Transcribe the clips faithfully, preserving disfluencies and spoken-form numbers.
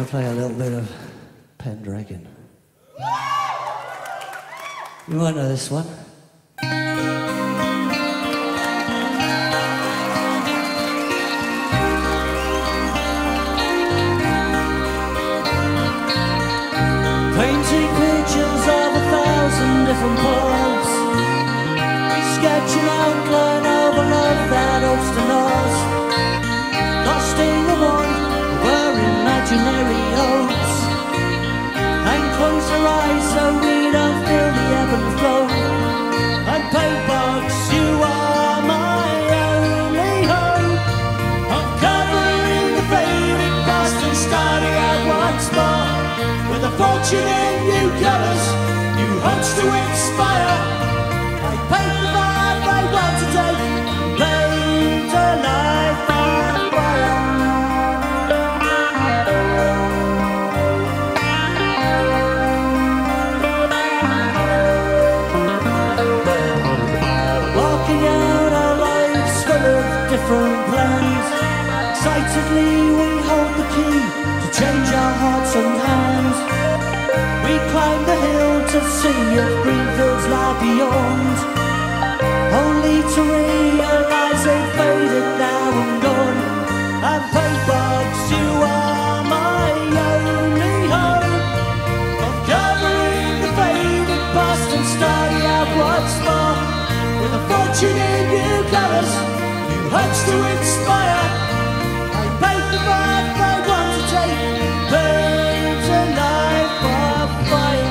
play a little bit of Pendragon. You might know this one. Painting pictures of a thousand different pubs, sketching outline of a love that hopes to last, lost in the one of our imaginary hopes, and close our eyes so we don't feel the ebb and flow. And Paintbox, you are my only hope of covering the faded past and starting out once more with a fortune in new colours, new hopes to inspire. I paint the vibe I want to take, paint a life on fire. Walking out our lives full of different plans, excitedly we hold the key to change our hearts and hands. We climb the hill to see if green fields lie beyond, only to realise they've faded now and gone. And Paintbox, you are my only hope of covering the faded past and starting out once more with a fortune in new colours, new hopes to inspire. I paint the vibe I want to take, paint a life of fire.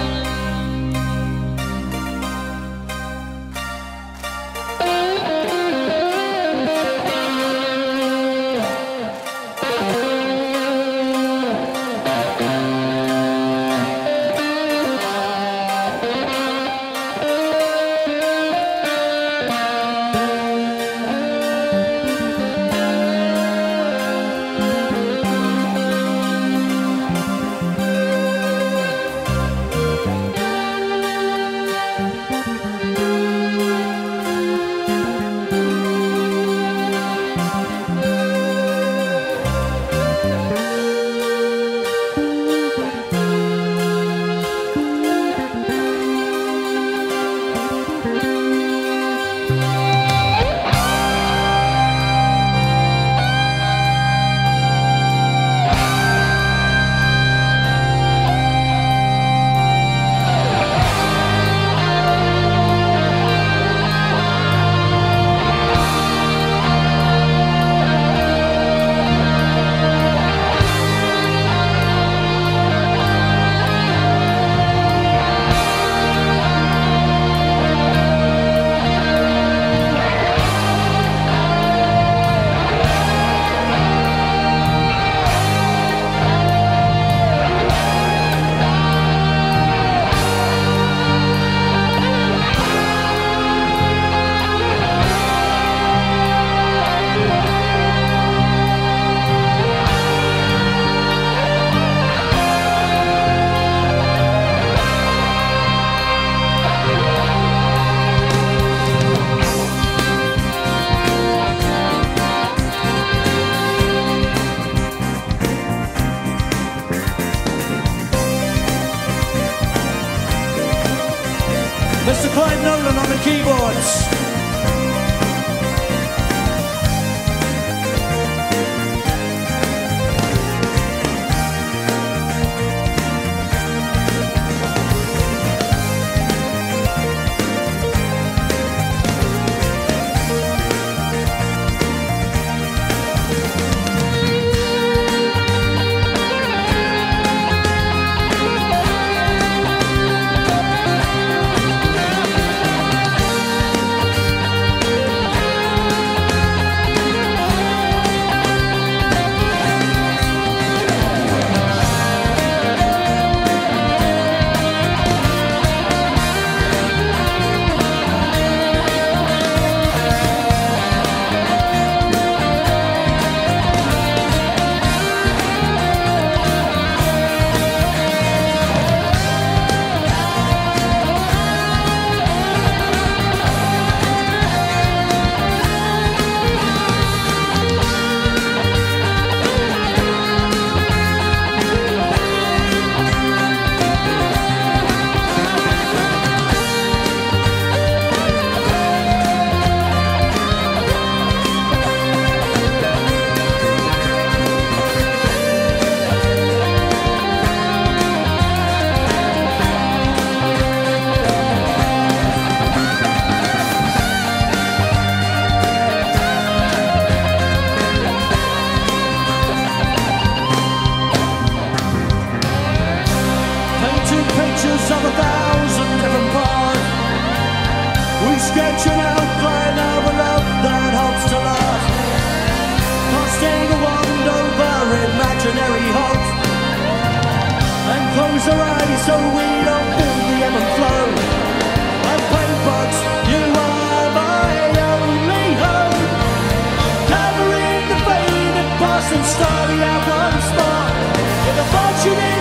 Mister Clive Nolan on the keyboards. miles away, so we don't build the ebb and flow. And Paintbox, you are my only hope. Covering the faded past and starting out once more. With a fortune in